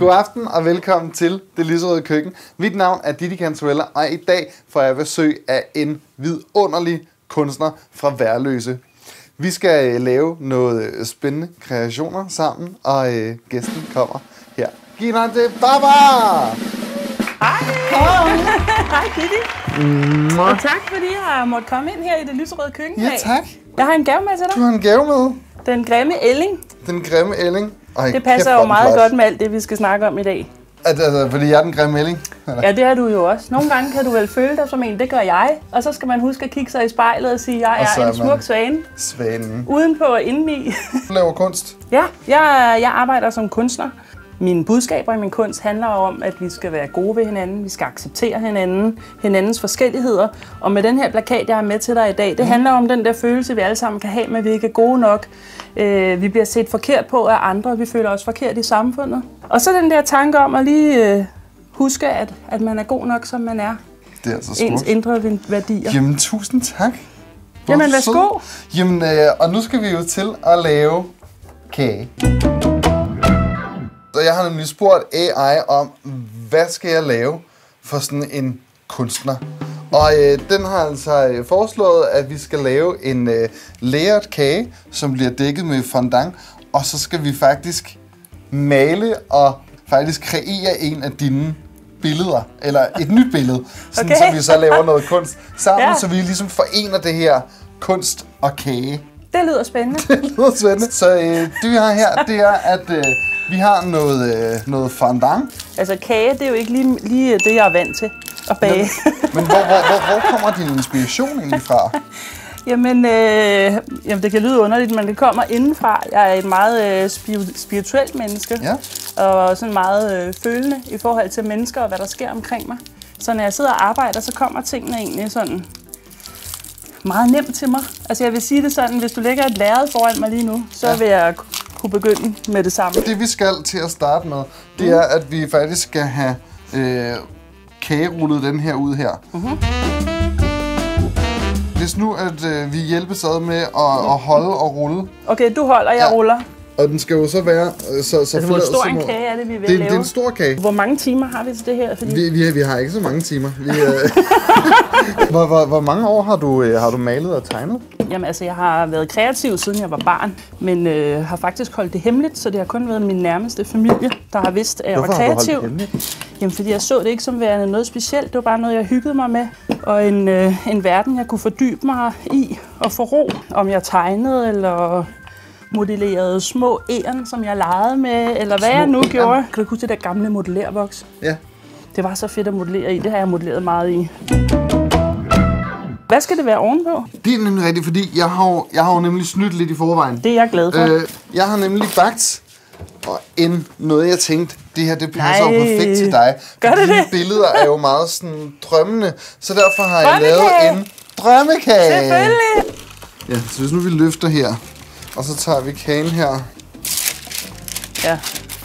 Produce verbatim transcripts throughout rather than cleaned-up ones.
God aften og velkommen til Det Lyserøde Køkken. Mit navn er Didi Cantuella, og i dag får jeg besøg af en vidunderlig kunstner fra Værløse. Vi skal lave noget spændende kreationer sammen, og øh, gæsten kommer her. Giv en hånd til Baba! Hej! Hej! Hej Didi! Og tak fordi jeg måtte komme ind her i Det Lyserøde Køkken. Ja, tak. Jeg har en gave med til dig. Du har en gave med. Den grimme ælling. Den grimme ælling. Ej, det passer kæft, jo meget flot. godt med alt det, vi skal snakke om i dag. Altså, altså, fordi jeg er den grimme ælling? Eller? Ja, det er du jo også. Nogle gange kan du vel føle dig som en, det gør jeg. Og så skal man huske at kigge sig i spejlet og sige, jeg er, er en smuk svane. Svanen. Udenpå og indeni. Du laver kunst? Ja, jeg, jeg arbejder som kunstner. Mine budskaber i min kunst handler om, at vi skal være gode ved hinanden, vi skal acceptere hinanden, hinandens forskelligheder. Og med den her plakat, jeg har med til dig i dag, det handler om den der følelse, vi alle sammen kan have, med at vi ikke er gode nok. Øh, vi bliver set forkert på af andre, vi føler os forkert i samfundet. Og så den der tanke om at lige øh, huske, at, at man er god nok, som man er. Det er altså smukt. Ens indre værdier. Jamen, tusind tak. Hvor Jamen, værsgo. Jamen, øh, og nu skal vi jo til at lave kage. Så jeg har nemlig spurgt A I om, hvad skal jeg lave for sådan en kunstner? Og øh, den har altså øh, foreslået, at vi skal lave en øh, layered kage, som bliver dækket med fondant. Og så skal vi faktisk male og faktisk kreere en af dine billeder, eller et nyt billede, sådan, okay. Så vi så laver noget kunst sammen, ja. Så vi ligesom forener det her kunst og kage. Det lyder spændende. Det lyder spændende. Så øh, det vi har her, det er, at øh, vi har noget, øh, noget fondant. Altså kage, det er jo ikke lige, lige det, jeg er vant til at bage. Men, men hvor, hvor, hvor, hvor kommer din inspiration egentlig fra? Jamen, øh, jamen, det kan lyde underligt, men det kommer indenfra. Jeg er et meget øh, spirituelt menneske, ja. Og sådan meget øh, følende i forhold til mennesker og hvad der sker omkring mig. Så når jeg sidder og arbejder, så kommer tingene egentlig sådan meget nemt til mig. Altså jeg vil sige det sådan, hvis du lægger et lærred foran mig lige nu, så ja. Vil jeg kunne begynde med det samme. Det vi skal til at starte med, det er, at vi faktisk skal have øh, kagerullet den her ud her. Uh-huh. Hvis nu, at øh, vi hjælpes ad med at, at holde og rulle. Okay, du holder, jeg ja. Ruller. Og den skal jo så være så, så altså, hvor stor en kage er det, vi vil det, lave? Det er en stor kage. Hvor mange timer har vi til det her? Fordi... Vi, vi, vi har ikke så mange timer. Vi, øh... hvor, hvor, hvor mange år har du, øh, har du malet og tegnet? Jamen altså, jeg har været kreativ, siden jeg var barn, men øh, har faktisk holdt det hemmeligt, så det har kun været min nærmeste familie, der har vidst, at jeg Hvorfor var kreativ. Hvorfor har du holdt det hemmeligt? Jamen, fordi jeg så det ikke som værende noget specielt. Det var bare noget, jeg hyggede mig med. Og en, øh, en verden, jeg kunne fordybe mig i og få ro. Om jeg tegnede eller modellerede små æren, som jeg legede med, eller hvad små jeg nu æren. Gjorde. Kan du huske det der gamle modellervoks? Ja. Det var så fedt at modellere i. Det har jeg modelleret meget i. Hvad skal det være ovenpå? Det er nemlig rigtigt, fordi jeg har jo, jeg har jo nemlig snydt lidt i forvejen. Det er jeg glad for. Øh, jeg har nemlig bagt og en noget, jeg tænkte, det her det passer jo perfekt til dig. Gør det det? Billeder er jo meget sådan drømmende, så derfor har jeg lavet en drømmekage. Selvfølgelig! Ja, så hvis nu vi løfter her, og så tager vi kagen her. Ja.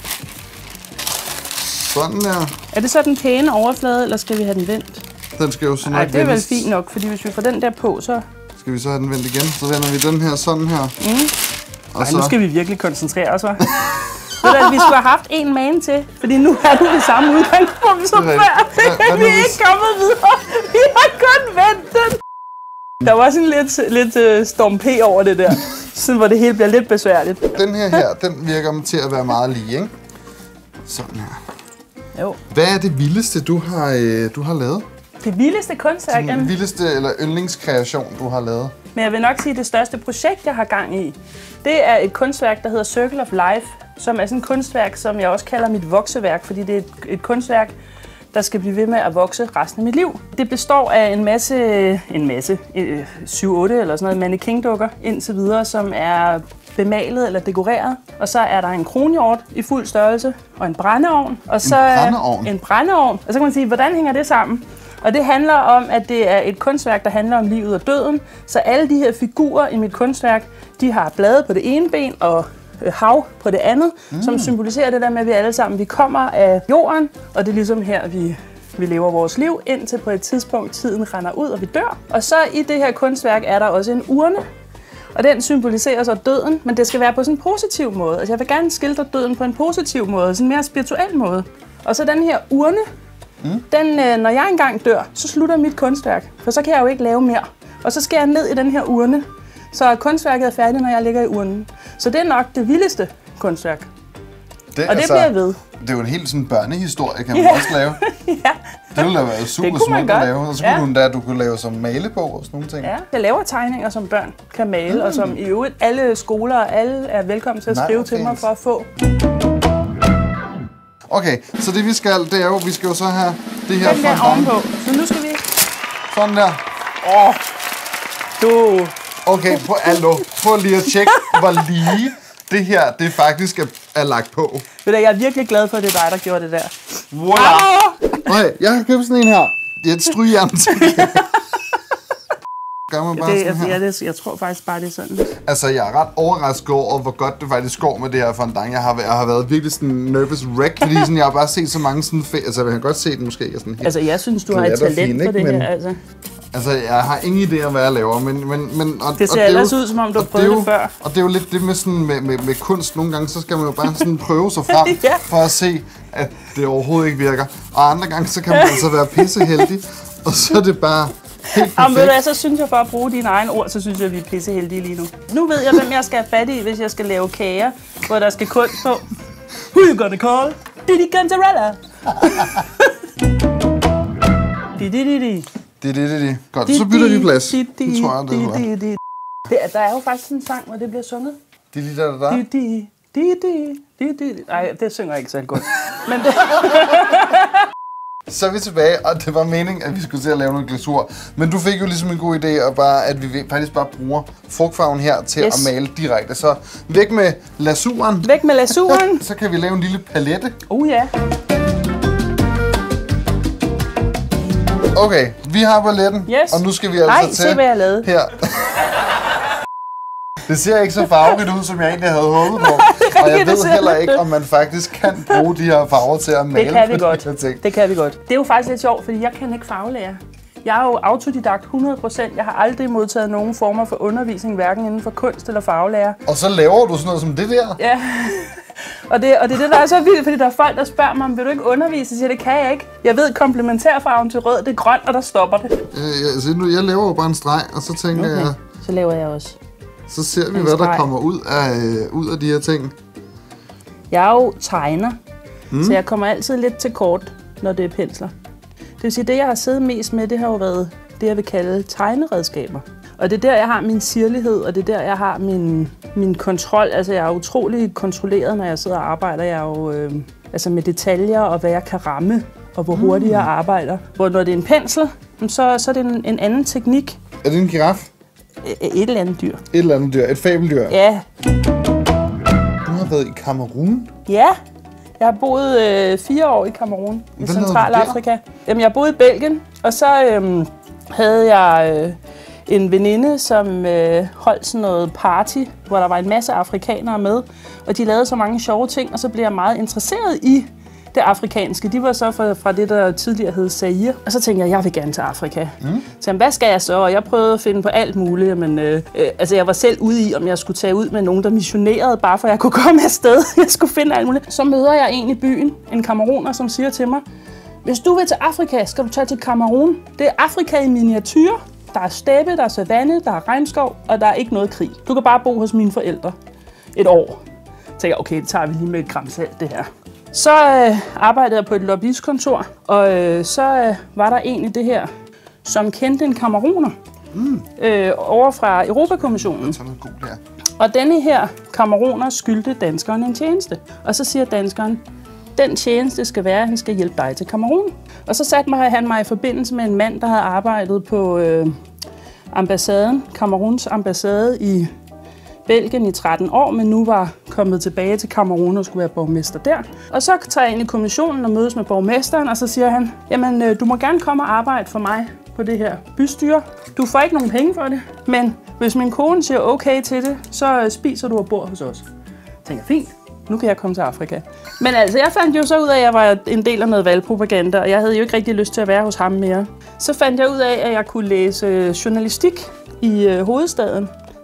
Sådan der. Er det så den pæne overflade, eller skal vi have den vendt? Den skal jo sådan nok vendes. Det er vel fint nok, fordi hvis vi får den der på, så... Skal vi så have den vendt igen? Så vender vi den her sådan her. Mm. Og Ej, så... nu skal vi virkelig koncentrere os, hva'? Ved du, at vi skulle have haft en man til, fordi nu er du det samme udgangspunkt som før. Vi er ikke kommet videre. Vi har kun ventet den. Der var sådan lidt, lidt uh, Storm P over det der, sådan hvor det hele bliver lidt besværligt. Den her her, den virker til at være meget lige, ikke? Sådan her. Jo. Hvad er det vildeste, du har, øh, du har lavet? Det vildeste kunstværk? Den vildeste eller yndlingskreation, du har lavet? Men jeg vil nok sige, at det største projekt, jeg har gang i, det er et kunstværk, der hedder Circle of Life, som er sådan et kunstværk, som jeg også kalder mit vokseværk, fordi det er et, et kunstværk, der skal blive ved med at vokse resten af mit liv. Det består af en masse, en masse, syv otte eller sådan noget, mannequin-dukker indtil videre, som er bemalet eller dekoreret. Og så er der en kronhjort i fuld størrelse og en brændeovn. Og så en brændeovn? En brændeovn. Og så kan man sige, hvordan hænger det sammen? Og det handler om, at det er et kunstværk, der handler om livet og døden. Så alle de her figurer i mit kunstværk, de har blade på det ene ben og hav på det andet, mm. som symboliserer det der med, at vi alle sammen vi kommer af jorden, og det er ligesom her, vi, vi lever vores liv, indtil på et tidspunkt tiden render ud, og vi dør. Og så i det her kunstværk er der også en urne, Og den symboliserer så døden, men det skal være på sådan en positiv måde. Altså jeg vil gerne skildre døden på en positiv måde, sådan en mere spirituel måde. Og så den her urne, mm. den, øh, når jeg engang dør, så slutter mit kunstværk, for så kan jeg jo ikke lave mere. Og så skal jeg ned i den her urne, så kunstværket er færdigt, når jeg ligger i urnen. Så det er nok det vildeste kunstværk. Det, og det altså, bliver ved. Det er jo en helt sådan børnehistorie, kan man ja. også lave. ja. Det ville da være super smukt at lave. Og så kunne ja. du endda, du kunne lave som malebog og sådan nogle ting. Ja, jeg laver tegninger, som børn kan male, mm. og som i øvrigt alle skoler og alle er velkommen til at skrive Nej, til mig for at få. Okay, så det vi skal, det er jo, vi skal jo så have det her den der ovenpå. Så nu skal vi... Sådan der. Åh, oh. du... Okay, prøv, allo, prøv lige at tjekke, hvor lige det her, det faktisk er, er lagt på. Ved du, jeg er virkelig glad for, at det er dig, der gjorde det der. Voilà! Okay, jeg har købt sådan en her. Det er et strygejern til. Gør man bare det, sådan her? Ja, det, jeg tror faktisk bare, det er sådan. Altså, jeg er ret overrasket over, hvor godt det faktisk går med det her fondant. Jeg har, jeg har været virkelig sådan nervous wreck, fordi sådan, jeg har bare set så mange sådan... Altså, jeg kan godt se den måske. Sådan helt altså, jeg synes, du har et talent fin, for det men, her, altså. Altså, jeg har ingen idé om, hvad jeg laver, men... men, men og, det ser og ellers ud, som om du har prøvet det, det før. Og det er jo lidt det med, sådan, med, med, med kunst. Nogle gange, så skal man jo bare sådan prøve sig frem, ja. for at se, at det overhovedet ikke virker. Og andre gange, så kan man altså være pisseheldig, og så er det bare... Jamen, ved du, så synes jeg, for at bruge dine egne ord, så synes jeg, at vi er pisseheldige lige nu. Nu ved jeg, hvem jeg skal have fat i, hvis jeg skal lave kager, hvor der skal kunst på. Who you gonna call? Didi Cantarella. Didi Didi. Didi Didi. Godt, så bytter vi plads. Det tror jeg, det er. Der er jo faktisk en sang, hvor det bliver sunget. Didi da da da. Didi Didi Didi. Nej, det synger jeg ikke så godt. Men det... Så er vi tilbage, og det var meningen, at vi skulle til at lave noget glasur. Men du fik jo ligesom en god idé, og bare, at vi faktisk bare bruger frugtfarven her til yes. at male direkte. Så væk med lasuren. Væk med lasuren. Så kan vi lave en lille palette. Oh ja. Okay, vi har paletten, yes. og nu skal vi altså Ej, til... se hvad jeg lavede. Her. Det ser ikke så farverigt ud, som jeg egentlig havde håbet på. Og jeg ved heller ikke, om man faktisk kan bruge de her farver til at male. Det kan vi godt. Det kan vi godt. Det er jo faktisk lidt sjovt, fordi jeg kan ikke farvelære. Jeg er jo autodidakt hundrede procent. Jeg har aldrig modtaget nogen former for undervisning, hverken inden for kunst eller farvelære. Og så laver du sådan noget som det der? Ja. Og det, og det er det, der er så vildt, fordi der er folk, der spørger mig, vil du ikke undervise? Jeg siger, det kan jeg ikke. Jeg ved, komplementærfarven til rød, det er grønt, og der stopper det. Øh, altså, nu, jeg laver jo bare en streg, og så tænker okay. jeg... Så laver jeg også. Så ser vi, hvad der kommer ud af, øh, ud af de her ting. Jeg er jo tegner, mm. så jeg kommer altid lidt til kort, når det er pensler. Det vil sige, det jeg har siddet mest med, det har jo været det, jeg vil kalde tegneredskaber. Og det er der, jeg har min sirlighed, og det er der, jeg har min, min kontrol. Altså, jeg er utrolig kontrolleret, når jeg sidder og arbejder. Jeg er jo øh, altså med detaljer, og hvad jeg kan ramme, og hvor hurtigt mm. jeg arbejder. Hvor når det er en pensel, så, så er det en, en anden teknik. Er det en giraf? Et eller andet dyr. Et eller andet dyr. Et fabeldyr? Ja. Du har været i Cameroun? Ja. Jeg har boet øh, fire år i Cameroun, i Centralafrika. Jamen, jeg boede i Belgien, og så øh, havde jeg øh, en veninde, som øh, holdt sådan noget party, hvor der var en masse afrikanere med, og de lavede så mange sjove ting, og så blev jeg meget interesseret i det afrikanske. De var så fra, fra det, der tidligere hed Zaire. Og så tænkte jeg, jeg vil gerne til Afrika. Mm. Så hvad skal jeg så? Og jeg prøvede at finde på alt muligt. Men øh, øh, altså, jeg var selv ude i, om jeg skulle tage ud med nogen, der missionerede, bare for at jeg kunne komme afsted. Jeg skulle finde alt muligt. Så møder jeg en i byen, en kameruner, som siger til mig, hvis du vil til Afrika, skal du tage til Cameroun. Det er Afrika i miniatyr. Der er steppe, der er savanne, der er regnskov, og der er ikke noget krig. Du kan bare bo hos mine forældre et år. Så tænkte jeg, okay, det tager vi lige med et gram salt, det her. Så øh, arbejdede jeg på et lobbyistkontor, og øh, så øh, var der en i det her, som kendte en kameruner mm. øh, over fra Europakommissionen. Og denne her kameruner skyldte danskeren en tjeneste. Og så siger danskeren, den tjeneste skal være, at han skal hjælpe dig til Cameroun. Og så satte mig, han mig i forbindelse med en mand, der havde arbejdet på øh, ambassaden, Camerouns ambassade i Belgien i tretten år, men nu var kommet tilbage til Cameroun og skulle være borgmester der. Og så tager jeg ind i kommissionen og mødes med borgmesteren, og så siger han, jamen du må gerne komme og arbejde for mig på det her bystyre. Du får ikke nogen penge for det, men hvis min kone siger okay til det, så spiser du og bor hos os. Jeg tænker, fint, nu kan jeg komme til Afrika. Men altså, jeg fandt jo så ud af, at jeg var en del af noget valgpropaganda, og jeg havde jo ikke rigtig lyst til at være hos ham mere. Så fandt jeg ud af, at jeg kunne læse journalistik i hovedstaden.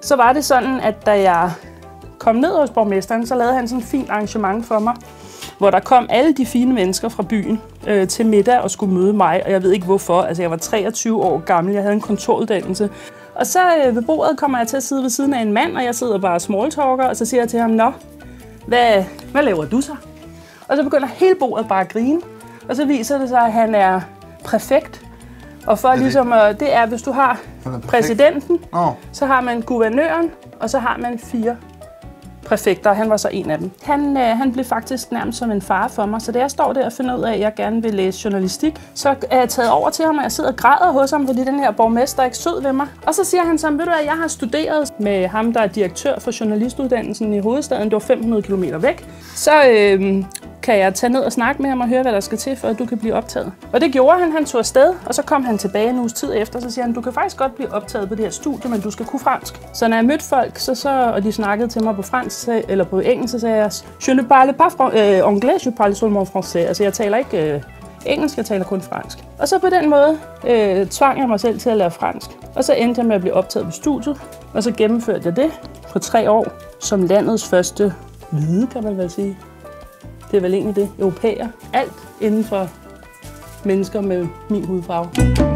så var det sådan, at da jeg kom ned hos borgmesteren, så lavede han sådan et fint arrangement for mig, hvor der kom alle de fine mennesker fra byen øh, til middag og skulle møde mig, og jeg ved ikke hvorfor. Altså, jeg var treogtyve år gammel, jeg havde en kontoruddannelse. Og så øh, ved bordet kommer jeg til at sidde ved siden af en mand, og jeg sidder bare og smalltalker, og så siger jeg til ham, nå, hvad, hvad laver du så? Og så begynder hele bordet bare at grine, og så viser det sig, at han er præfekt. Og for det ligesom, øh, det er, hvis du har præsidenten, oh. så har man guvernøren, og så har man fire præfekter, han var så en af dem. Han, øh, han blev faktisk nærmest som en far for mig, så da jeg står der og finder ud af, at jeg gerne vil læse journalistik, så er jeg taget over til ham, og jeg sidder og græder hos ham, fordi den her borgmester er ikke sød ved mig. Og så siger han så, ved du hvad, jeg har studeret med ham, der er direktør for journalistuddannelsen i hovedstaden, det var fem hundrede kilometer væk. Så øh, kan jeg tage ned og snakke med ham og høre, hvad der skal til, for at du kan blive optaget. Og det gjorde han, han tog afsted, og så kom han tilbage en uges tid efter, så siger han, du kan faktisk godt blive optaget på det her studie, men du skal kunne fransk. Så når jeg mødte folk, så, så, og de snakkede til mig på fransk, eller på engelsk, så sagde jeg, je ne parle pas euh, anglais, je parle seulement français. Altså jeg taler ikke øh, engelsk, jeg taler kun fransk. Og så på den måde øh, tvang jeg mig selv til at lære fransk. Og så endte jeg med at blive optaget på studiet, og så gennemførte jeg det på tre år som landets første hvide, kan man vel sige. Det er vel egentlig det, europæer. Alt inden for mennesker med min hudfarve.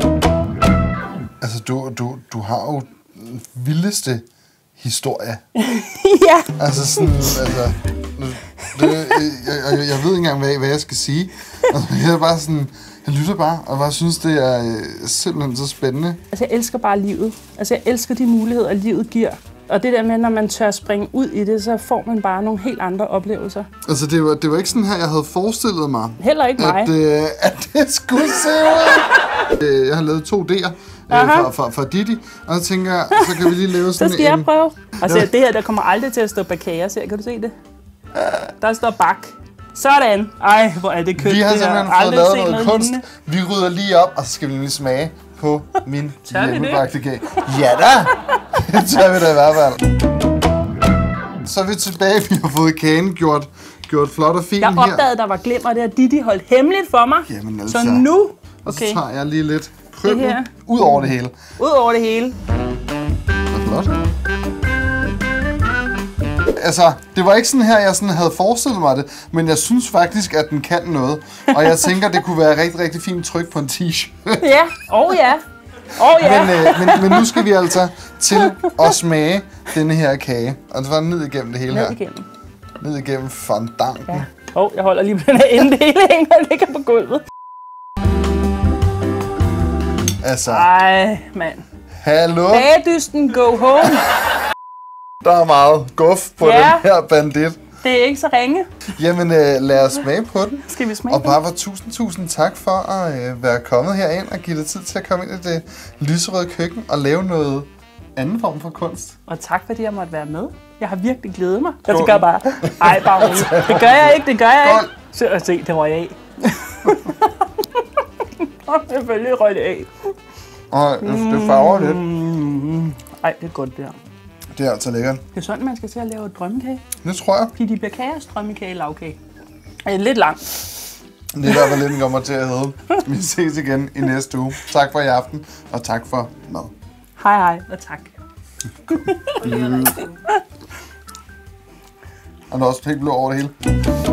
Altså, du, du, du har jo den vildeste historie. Ja. Altså sådan, altså... Det, jeg, jeg, jeg ved ikke engang, hvad, hvad jeg skal sige. Altså, jeg er bare sådan... Jeg lytter bare, og bare synes, det er simpelthen så spændende. Altså, jeg elsker bare livet. Altså, jeg elsker de muligheder, livet giver. Og det der med, når man tør springe ud i det, så får man bare nogle helt andre oplevelser. Altså, det var, det var ikke sådan her, jeg havde forestillet mig. Heller ikke mig. At, øh, at det skulle se ud. Jeg har lavet to D'er øh, fra, fra, fra Didi, og så tænker jeg, så kan vi lige lave sådan en... Så skal jeg prøve. Og så det her, der kommer aldrig til at stå bakager, så kan du se det? Der står bak. Sådan. Ej, hvor er det kødt. Vi har det simpelthen fået lavet noget, noget kunst. Lignende. Vi rydder lige op, og så skal vi lige smage på min hjemmebagte kage. Ja da! Det tør vi da i hvert fald. Så er vi tilbage. Vi har fået kagen gjort, gjort flot og fin her. Jeg opdagede, at der var glimmer der. Didi holdt hemmeligt for mig. Jamen altså. Så nu... Okay. Så tager jeg lige lidt krømmel ud over det hele. Ud over det hele. Det er flot. Altså, det var ikke sådan her, jeg sådan havde forestillet mig det, men jeg synes faktisk, at den kan noget. Og jeg tænker, det kunne være rigtig, rigtig fint tryk på en t-shirt. Ja, åh oh, ja. Oh, ja. Men, øh, men, men nu skal vi altså til at smage denne her kage. Og det var ned igennem det hele ned her. Igennem. Ned igennem fondanten. Ja. Åh, oh, jeg holder lige på den her ende, det hele hænger og ligger på gulvet. Altså. Ej, mand. Hallo? Bagdysten, go home. Der er meget guf på ja. Den her bandit. Det er ikke så ringe. Jamen, øh, lad os smage på den. Skal vi smage Og bare for tusind, tusind tak for at øh, være kommet herind og give dig tid til at komme ind i det lyserøde køkken og lave noget anden form for kunst. Og tak, fordi jeg måtte være med. Jeg har virkelig glædet mig. Jeg tænker bare, ej, bare roligt. Det gør jeg ikke, det gør jeg ikke. Så se, det røg af. Selvfølgelig røg det af. Og det farver lidt. Ej, det er godt det her. Det er altså lækkert. Det er sådan, man skal til at lave et drømmekage. Det tror jeg. Fordi de bliver kages, drømmekage, lavkage. Det er lidt langt. Det er der, hvad lidt kommer til at hedde. Vi ses igen i næste uge. Tak for i aften, og tak for mad. Hej hej, og tak. Og der er også helt blå over det hele.